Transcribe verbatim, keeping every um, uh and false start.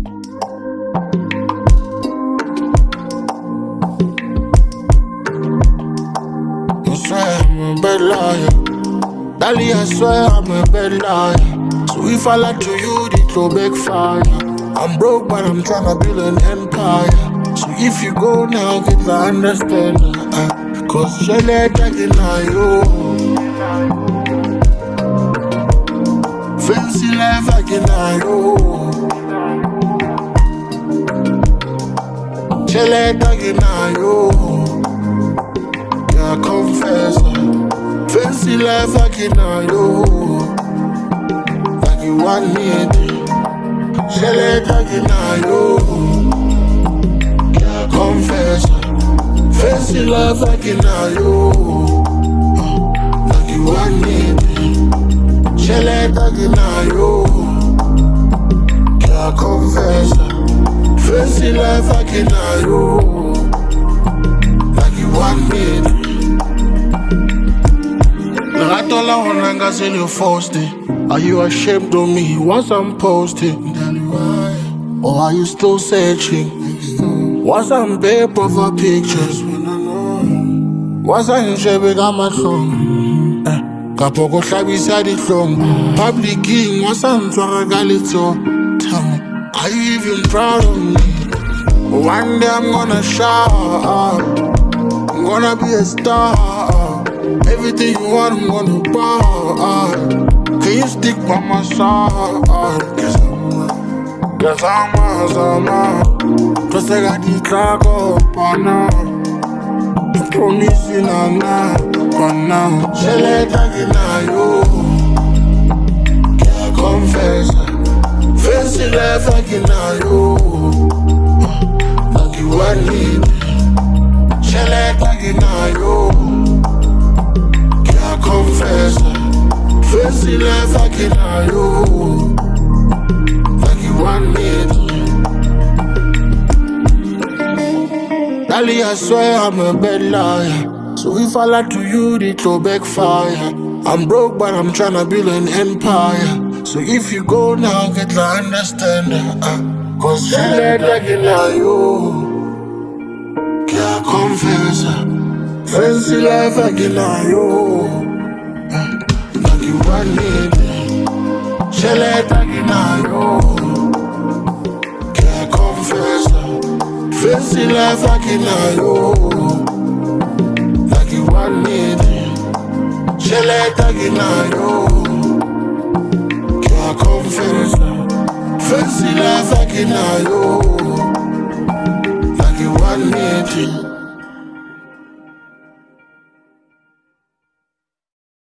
I swear I'm a bad liar. Dali, I swear I'm a bad liar. So if I lie to you, it will backfire. I'm broke, but I'm tryna build an empire. So if you go now, get the understanding. Uh, Cause Shelley tagging on you. Fancy life again on you. Shelley tagging on you. Yeah, confess. Fancy life again on you. Like you want me. Shelley tagging on you. Yeah, confess. Fancy life again on you. Like you want me. Shelley tagging on you. Yeah, confess. Fancy life again on you. Like you want me. I told her when I got in your first day. Are you ashamed of me once I'm posting? Or are you still searching? Once I'm paper for pictures. Once I'm shabby got my song. Kapoko shabi beside the song. Public king, once I'm trying to get it so. Tell me, are you even proud of me? One day I'm gonna shout. I'm gonna be a star. Everything you want, I'm gonna buy. Can you stick by my side? Cause I'm, cause I'm, I'm, cause I got the clock up, now. I promise you now, now, but now. Shelley tagging on you. Can't confess. Fancy life again on you. Like you want me. Shelley tagging on you. Confess, fancy life again on you. Like you want me. Dali, I swear I'm a bad liar. So if I lie to you, it will backfire. I'm broke, but I'm tryna build an empire. So if you go now, get the understanding. Uh, Cause Shelley tagging on you. Can't confess. Fancy life again on you. Like you want me. Shelley tagging on you. Can't confess. Fancy life again on you. Like you want me. Shelley tagging on you. Can't confess. Fancy life again on you. Like you want me.